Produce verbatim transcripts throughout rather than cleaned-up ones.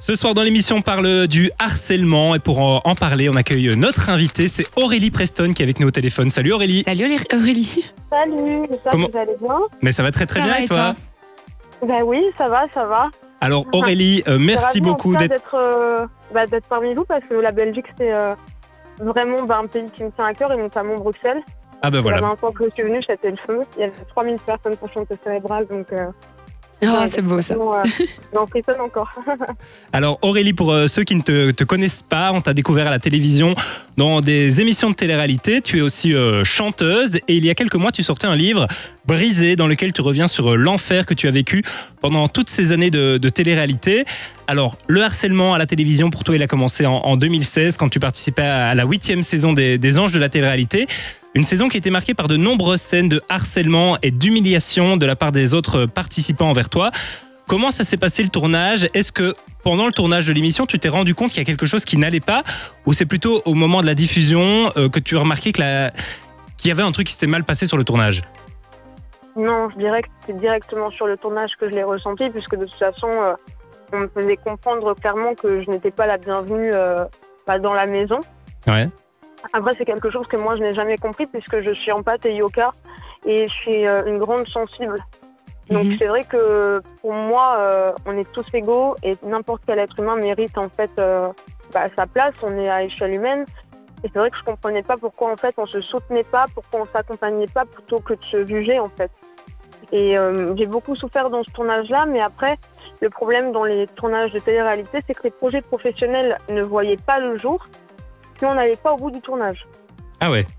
Ce soir dans l'émission, on parle du harcèlement et pour en parler, on accueille notre invitée, c'est Aurélie Preston qui est avec nous au téléphone. Salut Aurélie. Salut Aurélie. Salut, j'espère Comment... que vous allez bien. Mais ça va très très ça bien va et toi, toi Ben oui, ça va, ça va. Alors Aurélie, euh, merci beaucoup d'être... d'être... Euh, bah, d'être parmi vous parce que la Belgique c'est euh, vraiment bah, un pays qui me tient à cœur et notamment Bruxelles. Ah ben voilà. La dernière fois que je suis venue, c'était le feu. Il y avait trois mille personnes pour chanter cérébrale donc... Euh... Oh, ouais, c'est beau ça. Euh, j'en frissonne encore. Alors Aurélie, pour euh, ceux qui ne te, te connaissent pas, on t'a découvert à la télévision dans des émissions de télé-réalité. Tu es aussi euh, chanteuse et il y a quelques mois, tu sortais un livre, Brisé, dans lequel tu reviens sur euh, l'enfer que tu as vécu pendant toutes ces années de, de télé-réalité. Alors, le harcèlement à la télévision, pour toi, il a commencé en, en deux mille seize quand tu participais à la huitième saison des, des Anges de la télé-réalité. Une saison qui a été marquée par de nombreuses scènes de harcèlement et d'humiliation de la part des autres participants envers toi. Comment ça s'est passé le tournage ? Est-ce que pendant le tournage de l'émission, tu t'es rendu compte qu'il y a quelque chose qui n'allait pas ? Ou c'est plutôt au moment de la diffusion euh, que tu as remarqué que la... qu'il y avait un truc qui s'était mal passé sur le tournage ? Non, je dirais que c'est directement sur le tournage que je l'ai ressenti puisque de toute façon, euh, on me faisait comprendre clairement que je n'étais pas la bienvenue euh, bah, dans la maison. Ouais. Après, c'est quelque chose que moi, je n'ai jamais compris puisque je suis empath et yoga et je suis euh, une grande sensible. Donc, mm-hmm. c'est vrai que pour moi, euh, on est tous égaux et n'importe quel être humain mérite en fait euh, bah, sa place. On est à échelle humaine. Et c'est vrai que je comprenais pas pourquoi en fait on se soutenait pas, pourquoi on s'accompagnait pas plutôt que de se juger en fait. Et euh, j'ai beaucoup souffert dans ce tournage-là, mais après, le problème dans les tournages de télé-réalité, c'est que les projets professionnels ne voyaient pas le jour. On n'allait pas au bout du tournage. Ah ouais.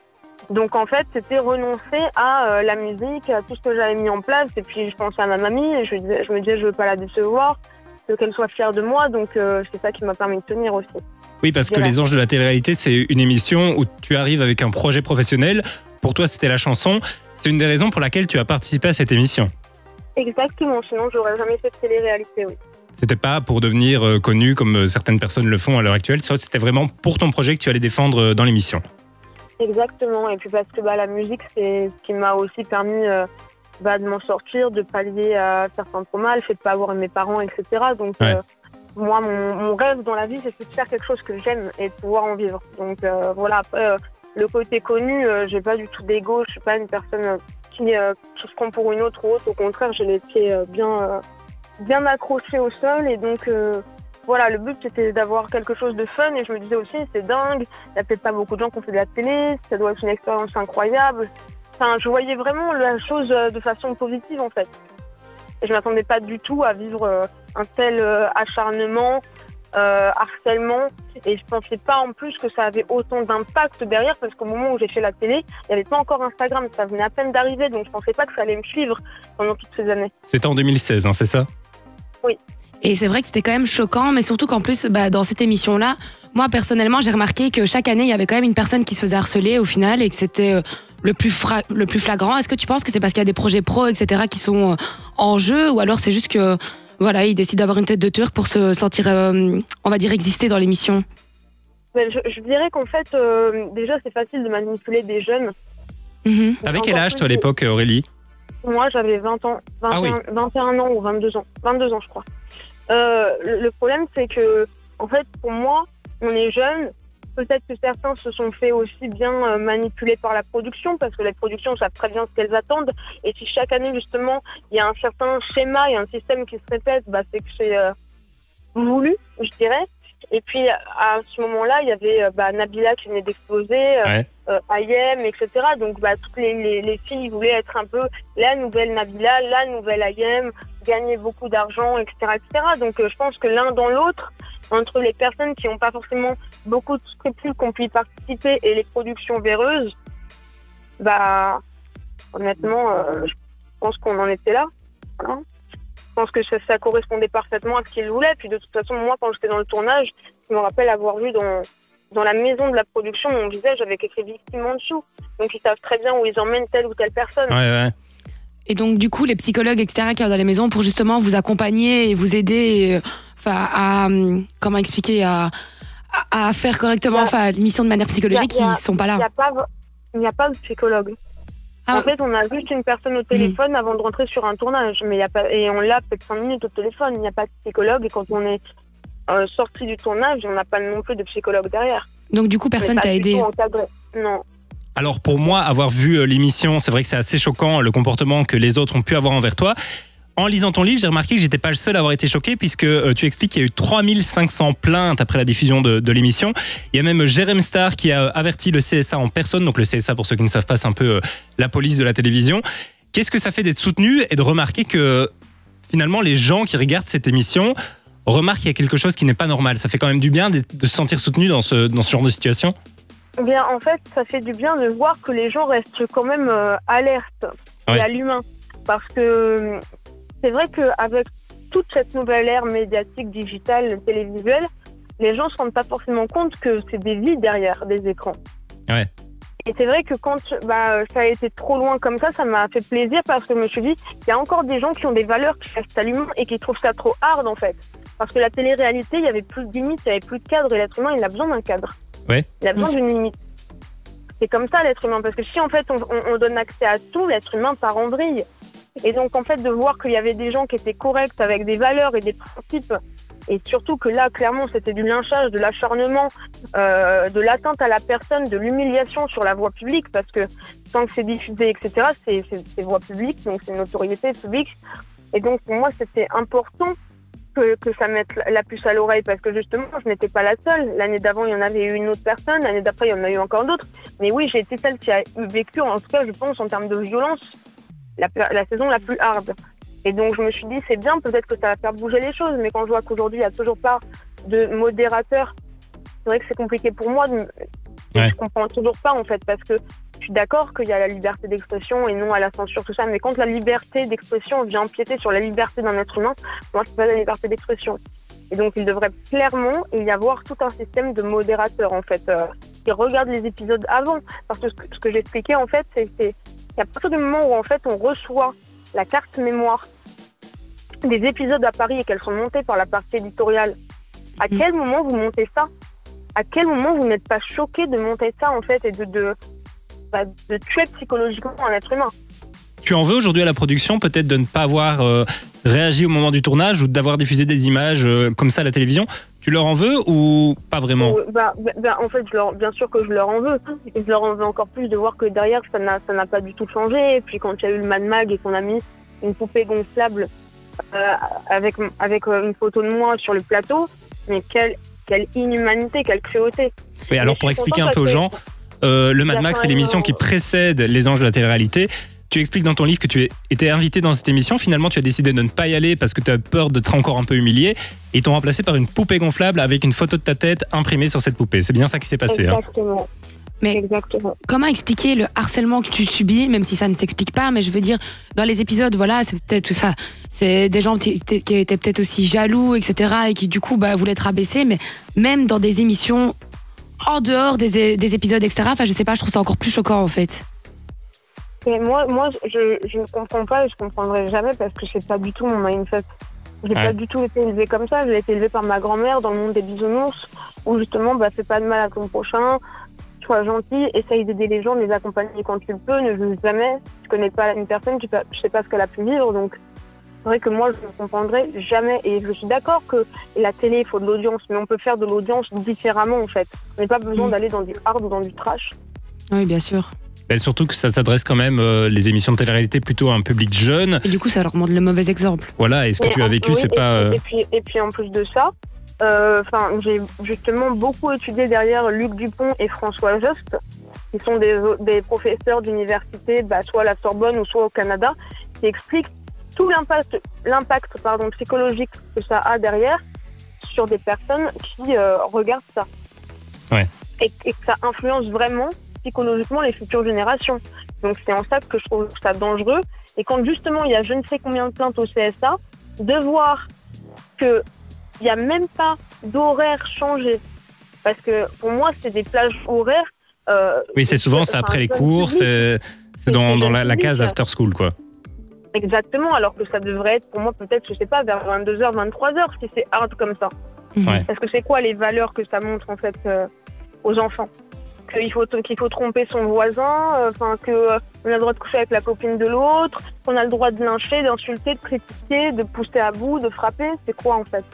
Donc en fait, c'était renoncer à euh, la musique, à tout ce que j'avais mis en place. Et puis je pensais à ma mamie et je, je me disais je veux pas la décevoir, que qu'elle soit fière de moi. Donc euh, c'est ça qui m'a permis de tenir aussi. Oui, parce que Les Anges de la télé-réalité, c'est une émission où tu arrives avec un projet professionnel. Pour toi, c'était la chanson. C'est une des raisons pour laquelle tu as participé à cette émission. Exactement. Sinon, j'aurais jamais fait de télé-réalité, oui. C'était pas pour devenir euh, connu comme certaines personnes le font à l'heure actuelle, c'était vraiment pour ton projet que tu allais défendre dans l'émission. Exactement, et puis parce que bah, la musique, c'est ce qui m'a aussi permis euh, bah, de m'en sortir, de pallier à certains traumas, le fait de ne pas avoir mes parents, et cetera. Donc ouais. euh, moi, mon, mon rêve dans la vie, c'est de faire quelque chose que j'aime et de pouvoir en vivre. Donc euh, voilà, après, euh, le côté connu, euh, j'ai pas du tout d'ego, je suis pas une personne qui, euh, qui se prend pour une autre ou autre, au contraire, j'ai les pieds euh, bien... Euh, bien accroché au sol et donc euh, voilà, le but c'était d'avoir quelque chose de fun et je me disais aussi c'est dingue, il n'y a peut-être pas beaucoup de gens qui ont fait de la télé, ça doit être une expérience incroyable. Enfin, je voyais vraiment la chose de façon positive en fait. Et je m'attendais pas du tout à vivre euh, un tel euh, acharnement, euh, harcèlement et je pensais pas en plus que ça avait autant d'impact derrière parce qu'au moment où j'ai fait la télé, il n'y avait pas encore Instagram, ça venait à peine d'arriver donc je pensais pas que ça allait me suivre pendant toutes ces années. C'était en deux mille seize, hein, c'est ça ? Oui. Et c'est vrai que c'était quand même choquant, mais surtout qu'en plus, bah, dans cette émission-là, moi personnellement, j'ai remarqué que chaque année, il y avait quand même une personne qui se faisait harceler au final et que c'était euh, le, plus fra- le plus flagrant. Est-ce que tu penses que c'est parce qu'il y a des projets pro, et cetera, qui sont euh, en jeu ou alors c'est juste que voilà, ils décident d'avoir une tête de turc pour se sentir, euh, on va dire, exister dans l'émission ? Ben, je, je dirais qu'en fait, euh, déjà, c'est facile de manipuler des jeunes. Mm-hmm. Avec quel âge, toi, à l'époque, Aurélie ? Moi, j'avais vingt ans, vingt et un, ah oui. vingt et un ans ou vingt-deux ans. vingt-deux ans, je crois. Euh, le, le problème, c'est que, en fait, pour moi, on est jeune. Peut-être que certains se sont fait aussi bien euh, manipuler par la production, parce que les productions savent très bien ce qu'elles attendent. Et si chaque année, justement, il y a un certain schéma et un système qui se répète, bah, c'est que c'est euh, voulu, je dirais. Et puis, à ce moment-là, il y avait bah, Nabila qui venait d'exploser, ouais. euh, Ayem, et cetera. Donc, bah, toutes les, les, les filles voulaient être un peu la nouvelle Nabila, la nouvelle Ayem, gagner beaucoup d'argent, et cetera, et cetera. Donc, euh, je pense que l'un dans l'autre, entre les personnes qui n'ont pas forcément beaucoup de scrupules qui ont pu y participer et les productions véreuses, bah, honnêtement, euh, je pense qu'on en était là. Voilà. Je pense que ça, ça correspondait parfaitement à ce qu'ils voulaient. Puis de toute façon, moi, quand j'étais dans le tournage, je me rappelle avoir vu dans, dans la maison de la production mon visage avec écrit victime en dessous. Donc ils savent très bien où ils emmènent telle ou telle personne. Ouais, ouais. Et donc du coup, les psychologues, et cetera, qui sont dans les maisons pour justement vous accompagner et vous aider, enfin, euh, à, comment expliquer, à, à, à faire correctement, enfin, l'émission de manière psychologique, ils ne sont pas là. Il n'y a, a pas de psychologue. Ah. En fait, on a juste une personne au téléphone mmh. avant de rentrer sur un tournage, mais y a pas, et on l'a peut-être cinq minutes au téléphone. Il n'y a pas de psychologue, et quand on est euh, sorti du tournage, on n'a pas non plus de psychologue derrière. Donc du coup, personne t'a aidé? Non. Alors pour moi, avoir vu l'émission, c'est vrai que c'est assez choquant le comportement que les autres ont pu avoir envers toi. En lisant ton livre, j'ai remarqué que j'étais pas le seul à avoir été choqué puisque euh, tu expliques qu'il y a eu trois mille cinq cents plaintes après la diffusion de, de l'émission. Il y a même Jérém Star qui a averti le C S A en personne. Donc le C S A, pour ceux qui ne savent pas, c'est un peu euh, la police de la télévision. Qu'est-ce que ça fait d'être soutenu et de remarquer que finalement les gens qui regardent cette émission remarquent qu'il y a quelque chose qui n'est pas normal? Ça fait quand même du bien de, de se sentir soutenu dans ce, dans ce genre de situation. Eh bien, en fait, ça fait du bien de voir que les gens restent quand même euh, alertes ouais. à l'humain. Parce que c'est vrai qu'avec toute cette nouvelle ère médiatique, digitale, télévisuelle, les gens ne se rendent pas forcément compte que c'est des vies derrière des écrans. Ouais. Et c'est vrai que quand bah, ça a été trop loin comme ça, ça m'a fait plaisir parce que je me suis dit, il y a encore des gens qui ont des valeurs qui restent à l'humain et qui trouvent ça trop hard en fait. Parce que la télé-réalité, il n'y avait plus de limite, il n'y avait plus de cadre et l'être humain, il a besoin d'un cadre. Ouais. Il a besoin d'une limite. C'est comme ça l'être humain, parce que si en fait on, on, on donne accès à tout, l'être humain part en vrille. Et donc en fait de voir qu'il y avait des gens qui étaient corrects avec des valeurs et des principes, et surtout que là clairement c'était du lynchage, de l'acharnement, euh, de l'atteinte à la personne, de l'humiliation sur la voie publique, parce que tant que c'est diffusé, et cetera, c'est, c'est, c'est voie publique, donc c'est une autorité publique. Et donc pour moi c'était important que, que ça mette la puce à l'oreille, parce que justement je n'étais pas la seule. L'année d'avant il y en avait eu une autre personne, l'année d'après il y en a eu encore d'autres. Mais oui, j'ai été celle qui a vécu, en tout cas je pense en termes de violence, la, la saison la plus hard. Et donc je me suis dit c'est bien, peut-être que ça va faire bouger les choses, mais quand je vois qu'aujourd'hui il n'y a toujours pas de modérateur, c'est vrai que c'est compliqué pour moi. De... Ouais. Je comprends toujours pas en fait, parce que je suis d'accord qu'il y a la liberté d'expression et non à la censure, tout ça, mais quand la liberté d'expression vient empiéter sur la liberté d'un être humain, moi c'est pas la liberté d'expression. Et donc il devrait clairement y avoir tout un système de modérateurs en fait, euh, qui regardent les épisodes avant. Parce que ce que, ce que j'expliquais en fait, c'est, c'est qu'à partir du moment où en fait on reçoit la carte mémoire des épisodes à Paris et qu'elles sont montées par la partie éditoriale, à mmh. quel moment vous montez ça? À quel moment vous n'êtes pas choqué de monter ça en fait et de, de, bah, de tuer psychologiquement un être humain? Tu en veux aujourd'hui à la production peut-être de ne pas avoir euh, réagi au moment du tournage ou d'avoir diffusé des images euh, comme ça à la télévision? Tu leur en veux ou pas vraiment? euh, bah, bah, En fait, je leur, bien sûr que je leur en veux. Et je leur en veux encore plus de voir que derrière, ça n'a, ça n'a pas du tout changé. Et puis quand il y a eu le Mad Mag et qu'on a mis une poupée gonflable euh, avec, avec une photo de moi sur le plateau, mais quelle, quelle inhumanité, quelle cruauté. Oui, alors pour expliquer un peu aux gens, euh, le Mad Mag, c'est l'émission qui précède Les Anges de la télé-réalité. Tu expliques dans ton livre que tu étais invité dans cette émission. Finalement, tu as décidé de ne pas y aller parce que tu as peur d'être encore un peu humilié. Et ils t'ont remplacé par une poupée gonflable avec une photo de ta tête imprimée sur cette poupée. C'est bien ça qui s'est passé. Exactement. Hein. Mais Exactement. Comment expliquer le harcèlement que tu subis, même si ça ne s'explique pas, mais je veux dire, dans les épisodes, voilà, c'est peut-être, enfin, c'est des gens qui étaient peut-être aussi jaloux, et cetera, et qui du coup, bah, voulaient te rabaisser, mais même dans des émissions en dehors des, des épisodes, et cetera, enfin, je sais pas, je trouve ça encore plus choquant, en fait. Et moi, moi je, je ne comprends pas et je ne comprendrai jamais parce que c'est pas du tout mon mindset. J'ai ouais. pas du tout été élevée comme ça. J'ai été élevée par ma grand-mère dans le monde des bisounours où justement, bah, fais pas de mal à ton prochain, sois gentil, essaye d'aider les gens, de les accompagner quand tu le peux, ne juge jamais. Tu connais pas une personne, tu ne sais pas ce qu'elle a pu vivre, donc c'est vrai que moi, je ne comprendrai jamais. Et je suis d'accord que la télé, il faut de l'audience, mais on peut faire de l'audience différemment en fait. On n'a pas besoin mmh. d'aller dans du hard ou dans du trash. Oui, bien sûr. Et surtout que ça s'adresse quand même, euh, les émissions de télé-réalité, plutôt à un public jeune. Et du coup, ça leur montre le mauvais exemple. Voilà, et ce que et tu as vécu, oui, c'est et pas... Puis, euh... et, puis, et puis en plus de ça, euh, j'ai justement beaucoup étudié derrière Luc Dupont et François Jost, qui sont des, des professeurs d'université, bah, soit à la Sorbonne ou soit au Canada, qui expliquent tout l'impact, l'impact pardon, psychologique que ça a derrière sur des personnes qui euh, regardent ça. Ouais. Et, et que ça influence vraiment psychologiquement les futures générations. Donc c'est en ça que je trouve ça dangereux. Et quand justement il y a je ne sais combien de plaintes au C S A, de voir qu'il n'y a même pas d'horaire changé. Parce que pour moi, c'est des plages horaires. Euh, oui, c'est souvent c'est après les cours, c'est, c'est dans, dans la, la case after school, quoi. Exactement, alors que ça devrait être pour moi peut-être, je sais pas, vers vingt-deux heures, vingt-trois heures, si c'est hard comme ça. Ouais. Parce que c'est quoi les valeurs que ça montre en fait euh, aux enfants? Qu'il faut, qu'il faut tromper son voisin, enfin euh, qu'on a le droit de coucher avec la copine de l'autre, qu'on a le droit de lyncher, d'insulter, de critiquer, de pousser à bout, de frapper, c'est quoi en fait?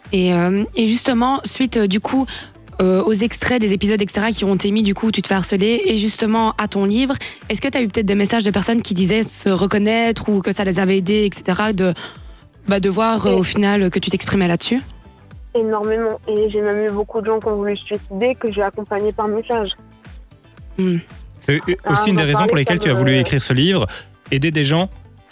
Et, euh, et justement, suite euh, du coup euh, aux extraits des épisodes, et cetera, qui ont été mis, du coup, tu te fais harceler, et justement à ton livre, est-ce que tu as eu peut-être des messages de personnes qui disaient se reconnaître ou que ça les avait aidés, et cetera, de, bah, de voir euh, au final que tu t'exprimais là-dessus? Énormément. Et j'ai même eu beaucoup de gens qui ont voulu se suicider que j'ai accompagnés par message. Mm. C'est aussi une des raisons pour lesquelles tu as voulu écrire ce livre, aider des gens.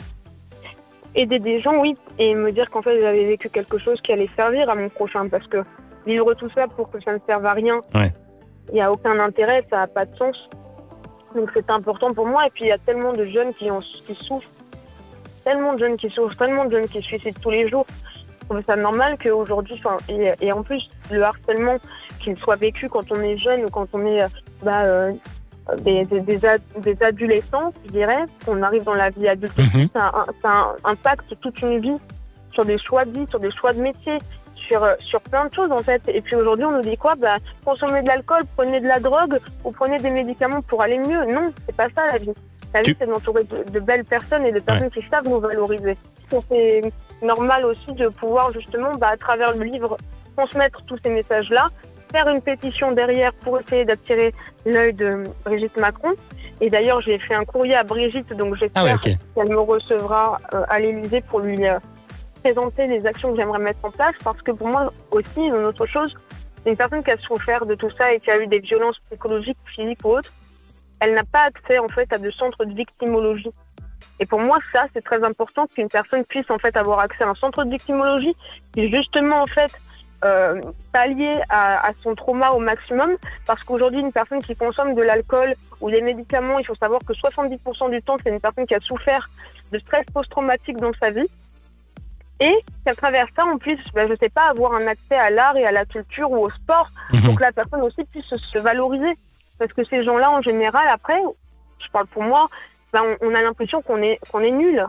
Aider des gens, oui, et me dire qu'en fait j'avais vécu quelque chose qui allait servir à mon prochain, parce que vivre tout ça pour que ça ne serve à rien, il ouais. n'y a aucun intérêt, ça n'a pas de sens. Donc c'est important pour moi, et puis il y a tellement de jeunes qui, en, qui souffrent, tellement de jeunes qui souffrent, tellement de jeunes qui se suicident tous les jours. Je trouve ça normal qu'aujourd'hui, et, et en plus le harcèlement qu'il soit vécu quand on est jeune ou quand on est bah, euh, des, des, des, ad, des adolescents, je dirais, qu'on arrive dans la vie adulte, mm-hmm. ça, ça impacte toute une vie sur des choix de vie, sur des choix de métier, sur, sur plein de choses en fait. Et puis aujourd'hui on nous dit quoi, bah, consommez de l'alcool, prenez de la drogue ou prenez des médicaments pour aller mieux. Non, c'est pas ça la vie. La vie, tu... c'est d'entourer de, de belles personnes et de personnes ouais. qui savent nous valoriser. C'est normal aussi de pouvoir justement, bah, à travers le livre, transmettre tous ces messages-là, faire une pétition derrière pour essayer d'attirer l'œil de Brigitte Macron. Et d'ailleurs, j'ai fait un courrier à Brigitte, donc j'espère ah ouais, okay. qu'elle me recevra euh, à l'Élysée pour lui euh, présenter les actions que j'aimerais mettre en place, parce que pour moi aussi, une autre chose, c'est une personne qui a souffert de tout ça et qui a eu des violences psychologiques, physiques ou autres. Elle n'a pas accès en fait à de centres de victimologie. Et pour moi, ça, c'est très important qu'une personne puisse en fait avoir accès à un centre de victimologie qui justement en fait euh, pallier à, à son trauma au maximum. Parce qu'aujourd'hui, une personne qui consomme de l'alcool ou des médicaments, il faut savoir que soixante-dix pour cent du temps, c'est une personne qui a souffert de stress post-traumatique dans sa vie. Et qu'à travers ça, on puisse, ben, je sais pas, avoir un accès à l'art et à la culture ou au sport, mmh. pour que la personne aussi puisse se, se valoriser. Parce que ces gens-là, en général, après, je parle pour moi, ben on, on a l'impression qu'on est, qu'on est nul.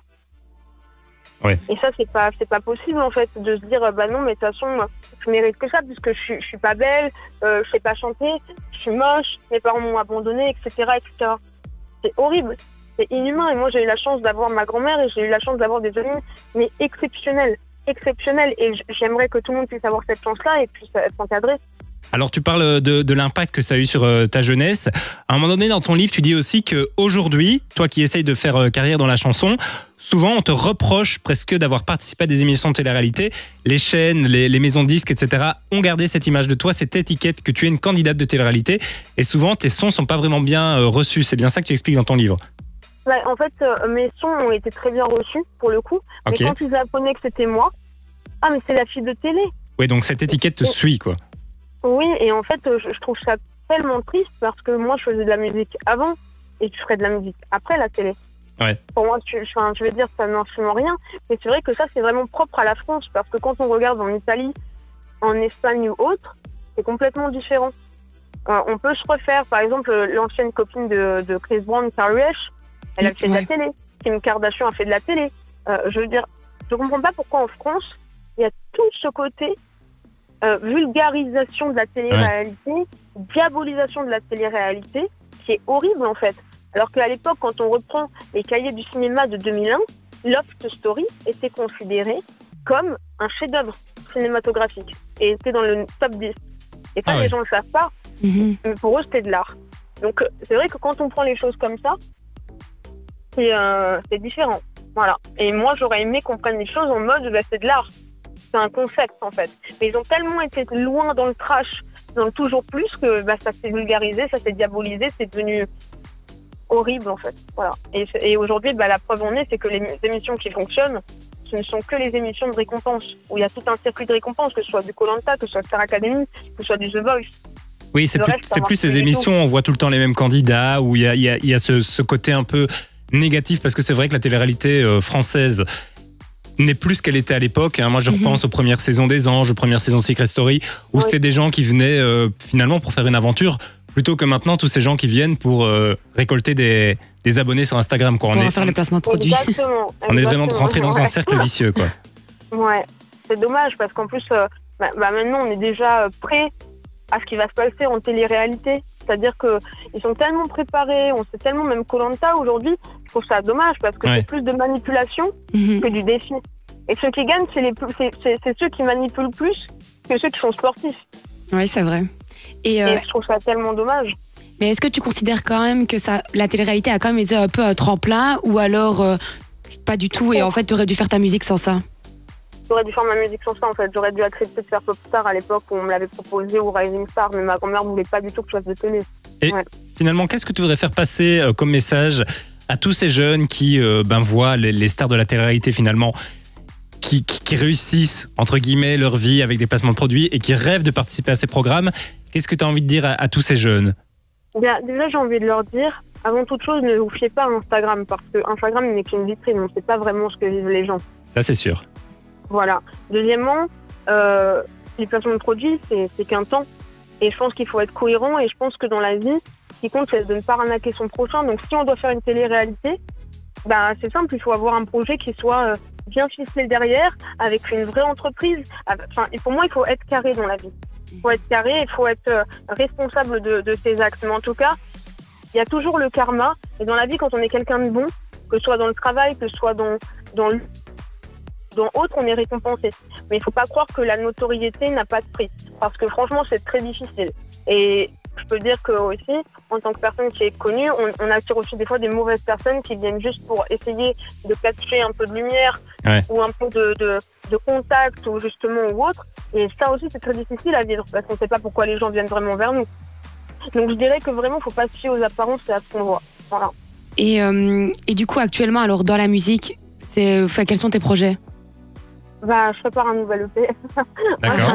Ouais. Et ça, c'est pas, c'est pas possible, en fait, de se dire, bah non, mais de toute façon, je mérite que ça, puisque je suis, je suis pas belle, euh, je sais pas chanter, je suis moche, mes parents m'ont abandonnée, et cetera, et cetera. C'est horrible, c'est inhumain. Et moi, j'ai eu la chance d'avoir ma grand-mère et j'ai eu la chance d'avoir des amis, mais exceptionnels, exceptionnels. Et j'aimerais que tout le monde puisse avoir cette chance-là et puisse s'encadrer. Alors tu parles de, de l'impact que ça a eu sur euh, ta jeunesse. À un moment donné dans ton livre, tu dis aussi qu'aujourd'hui, toi qui essayes de faire euh, carrière dans la chanson, souvent on te reproche presque d'avoir participé à des émissions de télé-réalité. Les chaînes, les, les maisons de disques, et cetera ont gardé cette image de toi, cette étiquette que tu es une candidate de télé-réalité. Et souvent tes sons sont pas vraiment bien euh, reçus. C'est bien ça que tu expliques dans ton livre. Ouais, en fait, euh, mes sons ont été très bien reçus pour le coup. Mais okay. quand ils apprenaient que c'était moi, ah mais c'est la fille de télé. Oui, donc cette étiquette te et... suit quoi. Oui, et en fait, je trouve ça tellement triste parce que moi, je faisais de la musique avant et tu ferais de la musique après la télé. Ouais. Pour moi, tu, enfin, je veux dire, ça n'influence rien. Mais c'est vrai que ça, c'est vraiment propre à la France parce que quand on regarde en Italie, en Espagne ou autre, c'est complètement différent. Euh, on peut se refaire, par exemple, l'ancienne copine de, de Chris Brown, Carrie Esch, elle a fait de la télé. Kim Kardashian a fait de la télé. Euh, je veux dire, je comprends pas pourquoi en France, il y a tout ce côté Euh, vulgarisation de la télé-réalité, ouais. diabolisation de la télé-réalité, qui est horrible en fait. Alors qu'à l'époque, quand on reprend les cahiers du cinéma de deux mille un, Loft Story était considéré comme un chef-d'œuvre cinématographique et était dans le top dix. Et ça, ah ouais. les gens ne le savent pas, mm-hmm. mais pour eux, c'était de l'art. Donc c'est vrai que quand on prend les choses comme ça, c'est, euh, c'est différent. Voilà. Et moi, j'aurais aimé qu'on prenne les choses en mode, bah, c'est de l'art. C'est un concept en fait. Mais ils ont tellement été loin dans le trash, dans le toujours plus, que bah, ça s'est vulgarisé, ça s'est diabolisé, c'est devenu horrible en fait. Voilà. Et, et aujourd'hui, bah, la preuve en est, c'est que les émissions qui fonctionnent, ce ne sont que les émissions de récompense, où il y a tout un circuit de récompense, que ce soit du Koh-Lanta, que ce soit Star Academy, que ce soit du The Voice. Oui, c'est plus, reste, c'est plus ces émissions, on voit tout le temps les mêmes candidats, où il y a, il y a, il y a ce, ce côté un peu négatif, parce que c'est vrai que la télé-réalité euh, française n'est plus ce qu'elle était à l'époque. Hein. Moi, je repense mm-hmm. aux premières saisons des Anges, aux premières saisons de Secret Story, où oui. c'était des gens qui venaient euh, finalement pour faire une aventure, plutôt que maintenant tous ces gens qui viennent pour euh, récolter des, des abonnés sur Instagram. Quoi. On pour est, faire les placements de produits. Exactement. On est vraiment rentré dans ouais. un cercle vicieux. Quoi. Ouais, c'est dommage parce qu'en plus, euh, bah, bah maintenant, on est déjà prêt à ce qui va se passer en télé-réalité. C'est-à-dire qu'ils sont tellement préparés, on sait tellement, même Koh-Lanta aujourd'hui, je trouve ça dommage parce que ouais. c'est plus de manipulation mmh. que du défi. Et ceux qui gagnent, c'est, les plus, c'est, c'est, c'est ceux qui manipulent plus que ceux qui sont sportifs. Oui, c'est vrai. Et, euh, Et je trouve ça tellement dommage. mais est-ce que tu considères quand même que ça, la télé-réalité a quand même été un peu un tremplin ou alors euh, pas du tout et en fait tu aurais dû faire ta musique sans ça? J'aurais dû faire ma musique sans ça en fait. J'aurais dû accepter de faire Popstar à l'époque où on me l'avait proposé ou Rising Star, mais ma grand-mère voulait pas du tout que je fasse de télé. Et Ouais. finalement, qu'est-ce que tu voudrais faire passer euh, comme message à tous ces jeunes qui euh, ben, voient les, les stars de la télé-réalité finalement, qui, qui, qui réussissent, entre guillemets, leur vie avec des placements de produits et qui rêvent de participer à ces programmes? Qu'est-ce que tu as envie de dire à, à tous ces jeunes? Bien, déjà, j'ai envie de leur dire, avant toute chose, ne vous fiez pas à Instagram, parce que Instagram n'est qu'une vitrine, on ne sait pas vraiment ce que vivent les gens. Ça, c'est sûr. Voilà. Deuxièmement, euh, les placements de produits, c'est, c'est qu'un temps. Et je pense qu'il faut être cohérent, et je pense que dans la vie, ce qui compte, c'est de ne pas arnaquer son prochain. Donc, si on doit faire une télé-réalité, ben, c'est simple, il faut avoir un projet qui soit euh, bien ficelé derrière, avec une vraie entreprise. Enfin, et pour moi, il faut être carré dans la vie. Il faut être carré, il faut être euh, responsable de, de ses actes. Mais en tout cas, il y a toujours le karma. Et dans la vie, quand on est quelqu'un de bon, que ce soit dans le travail, que ce soit dans, dans, le, dans autre, on est récompensé. Mais il ne faut pas croire que la notoriété n'a pas de prix. Parce que franchement, c'est très difficile. Et je peux dire que aussi, en tant que personne qui est connue, on, on attire aussi des fois des mauvaises personnes qui viennent juste pour essayer de capter un peu de lumière, Ouais. ou un peu de, de, de contact, ou justement, ou autre. Et ça aussi, c'est très difficile à vivre, parce qu'on ne sait pas pourquoi les gens viennent vraiment vers nous. Donc je dirais que vraiment, il ne faut pas se fier aux apparences et à ce qu'on voit. Voilà. Et, euh, et du coup, actuellement, alors dans la musique, c'est, enfin, quels sont tes projets? Bah, je prépare un nouvel E P. D'accord.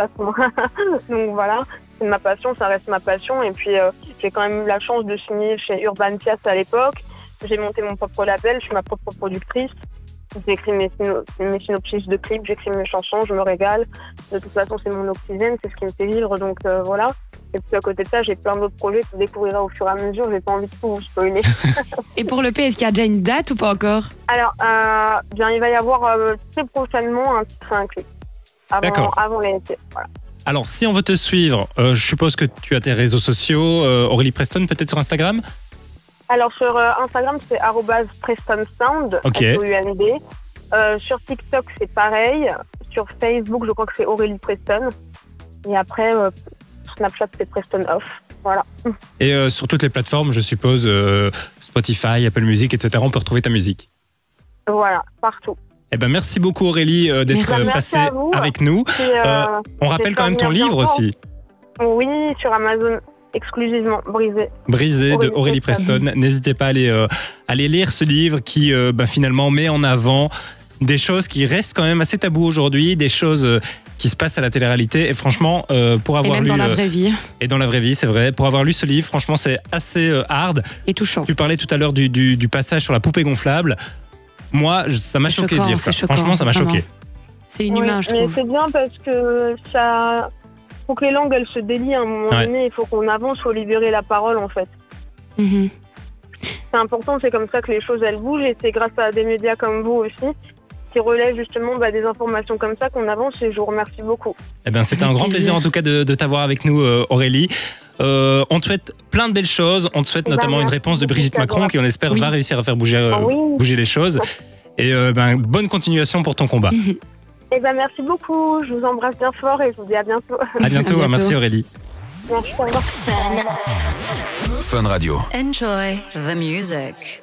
Donc voilà, c'est ma passion, ça reste ma passion. Et puis, euh, j'ai quand même eu la chance de signer chez Urban Pias à l'époque. J'ai monté mon propre label, je suis ma propre productrice. J'écris mes, syno- mes synopsis de clips, j'écris mes chansons, je me régale. De toute façon, c'est mon oxygène, c'est ce qui me fait vivre, donc euh, voilà. Et puis à côté de ça, j'ai plein d'autres projets que tu découvriras au fur et à mesure. J'ai pas envie de tout vous spoiler. Et pour l'E P, est-ce qu'il y a déjà une date ou pas encore? Alors, euh, bien, il va y avoir euh, très prochainement un titre et un clip. Avant, D'accord. avant l'été, voilà. Alors, si on veut te suivre, euh, je suppose que tu as tes réseaux sociaux, euh, Aurélie Preston, peut-être sur Instagram? Alors sur euh, Instagram, c'est arobase Preston Sound, Ok. S O U N D. Euh, sur TikTok, c'est pareil. Sur Facebook, je crois que c'est Aurélie Preston. Et après, euh, Snapchat, c'est Preston Off. Voilà. Et euh, sur toutes les plateformes, je suppose, euh, Spotify, Apple Music, et cetera, on peut retrouver ta musique. Voilà, partout. Eh ben, merci beaucoup Aurélie euh, d'être Merci. euh, Merci passée à vous. avec nous. Puis, euh, Euh, on rappelle quand même ton j'espère livre bientôt. aussi, Oui, sur Amazon, exclusivement, Brisé. Brisé de Aurélie Aurélie Preston. Preston. N'hésitez pas à aller, euh, aller lire ce livre qui euh, bah, finalement met en avant des choses qui restent quand même assez tabous aujourd'hui, des choses euh, qui se passent à la télé-réalité. Et franchement, euh, pour Et avoir même lu dans la euh, vraie vie. et dans la vraie vie, c'est vrai, pour avoir lu ce livre, franchement, c'est assez euh, hard. Et touchant. Tu parlais tout à l'heure du, du, du passage sur la poupée gonflable. Moi, je- ça m'a C'est choqué choquant, de dire ça. c'est choquant, Franchement, ça m'a vraiment. choqué. C'est inhumain, Oui, je mais trouve. c'est bien parce que ça. Faut que les langues elles se délient à un moment Ouais. donné. Il faut qu'on avance, faut libérer la parole en fait. Mhm. C'est important, c'est comme ça que les choses elles bougent et c'est grâce à des médias comme vous aussi qui relaient justement bah, des informations comme ça qu'on avance et je vous remercie beaucoup. Eh ben, c'était un Avec grand plaisir plaisir. en tout cas de, de t'avoir avec nous, euh, Aurélie. Euh, on te souhaite plein de belles choses. On te souhaite Eh ben, notamment une merci réponse de beaucoup, Brigitte Macron Cadora. qui, on espère, Oui. va réussir à faire bouger, euh, Oui. bouger les choses. Et euh, ben, bonne continuation pour ton combat. Eh ben merci beaucoup, je vous embrasse bien fort et je vous dis à bientôt. À bientôt. bientôt. Merci Aurélie. Merci, au revoir. Fun Radio. Enjoy the music.